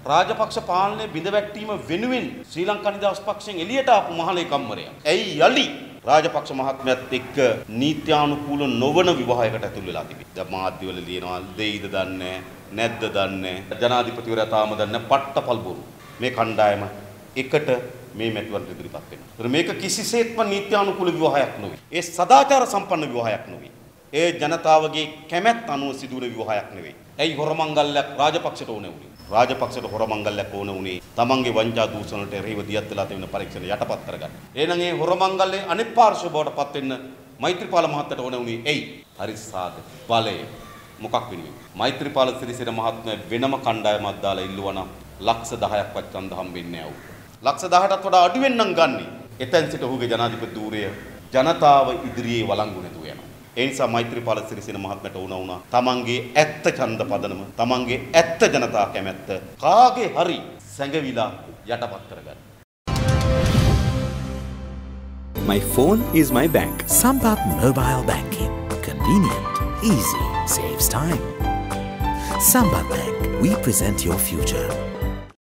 රාජපක්ෂ පාලනය බිඳවැටීම වෙනුවෙන් ශ්‍රී ලංකා නිදහස් පක්ෂයෙන් එළියට ආපු මහලේකම්වරයා. ඇයි යලි රාජපක්ෂ මහත්මයාත් එක්ක නීත්‍යානුකූල නොවන විවාහයකට ඇතුල් වෙලා තිබෙන්නේ. දැන් මාධ්‍යවල ලියනවා දෙයිද දන්නේ නැද්ද දන්නේ ජනාධිපතිවරයා තාම දන්නේ පට්ටපල් බොරු. මේ කණ්ඩායම එකට මේ මැතිවරණ ඉදිරිපත් වෙනවා. මේක කිසිසේත්ම නීත්‍යානුකූල විවාහයක් නෙවෙයි. ඒ සදාචාර සම්පන්න විවාහයක් නෙවෙයි. ඒ ජනතාවගේ කැමැත්ත අනුව සිදුවන විවාහයක් නෙවෙයි. ඇයි හොරමංගල්‍යයක් රාජපක්ෂට ඕනේ වුණේ? රාජපක්ෂට හොරමංගල්‍යයක් ඕනේ වුණේ තමන්ගේ වංචා දූෂණයට එරෙහිව දියත් වෙලා තියෙන පරීක්ෂණ යටපත් කරගන්න. එහෙනම් ඒ හොරමංගල්‍යයේ අනිත් පාර්ශ්ව බවට පත් වෙන්න මෛත්‍රීපාල මහත්තයට ඕනේ වුණේ ඇයි? හරි සාද බලය මොකක් වෙනුවෙන්? මෛත්‍රීපාල සිරිසේන මහත්මයා වෙනම කණ්ඩායමක් දාලා ඉල්ලුවා නම් ලක්ෂ 10ක් වත් ඡන්ද හම්බෙන්නේ නැහැ. ලක්ෂ 18ට වඩා අඩුවෙන් නම් ගන්නේ. එතෙන් සිට ඔහුගේ ජනාධිපති ධූරය ජනතාව ඉදිරියේ වළංගු නැතුව යනවා. ඒ නිසා මෛත්‍රීපාල සිරිසේන මහත්මයාට වුණා තමන්ගේ ඇත්ත ඡන්ද පදනම තමන්ගේ ඇත්ත ජනතා කැමැත්ත කාගේ හරි සැඟවිලා යටපත් කරගන්න. My phone is my bank. Sampath Mobile Banking. Convenient, easy, saves time. Sampath Bank, we present your future.